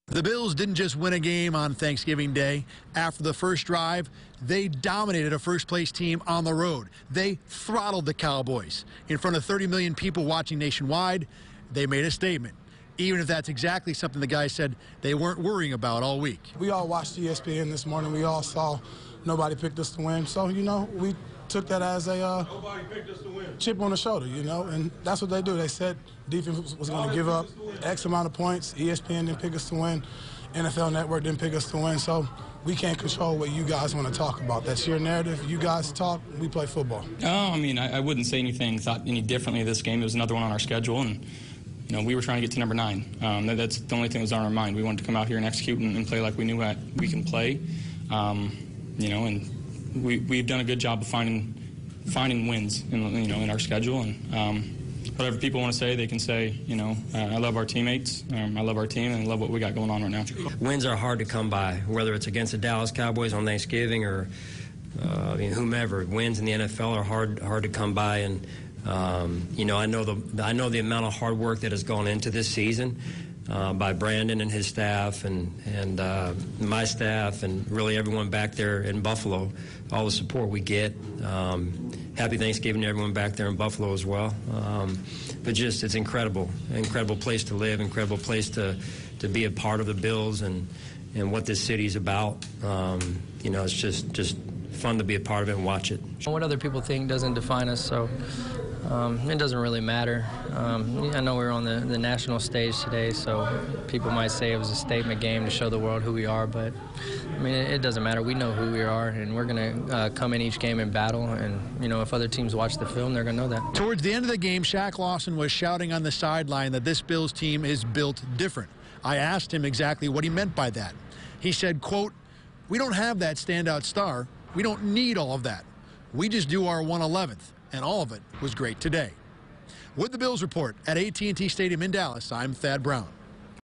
The Bills didn't just win a game on Thanksgiving Day. After the first drive, they dominated a first-place team on the road. They throttled the Cowboys. In front of 30 million people watching nationwide, they made a statement, even if that's exactly something the guys said they weren't worrying about all week. We all watched ESPN this morning. We all saw nobody picked us to win. So, we took that as a nobody picked us to win. Chip on the shoulder, and that's what they do. They said defense was going to give up X amount of points. ESPN didn't pick us to win. NFL Network didn't pick us to win. So we can't control what you guys want to talk about. That's your narrative. You guys talk, we play football. I wouldn't say thought any differently of this game. It was another one on our schedule, and we were trying to get to number 9. That's the only thing that was on our mind. We wanted to come out here and execute and play like we knew we can play. And we've done a good job of finding wins in our schedule, and whatever people want to say, they can say. I love our teammates, I love our team, and I love what we got going on right now. Wins are hard to come by, whether it's against the Dallas Cowboys on Thanksgiving or whomever. Wins in the NFL are hard to come by, and I know the amount of hard work that has gone into this season. By Brandon and his staff and my staff and really everyone back there in Buffalo, all the support we get. Happy Thanksgiving to everyone back there in Buffalo as well. But just, it's incredible place to live, incredible place to be a part of the Bills and what this city's about. It's just fun to be a part of it and watch it. What other people think doesn't define us, so it doesn't really matter. I know we're on the national stage today, so people might say it was a statement game to show the world who we are, but it doesn't matter. We know who we are, and we're going to come in each game in battle, and if other teams watch the film, they're going to know that. Towards the end of the game, Shaq Lawson was shouting on the sideline that this Bills team is built different. I asked him exactly what he meant by that. He said, quote, "We don't have that standout star. We don't need all of that. We just do our 1/11th, and all of it was great today." With the Bills report at AT&T Stadium in Dallas, I'm Thad Brown.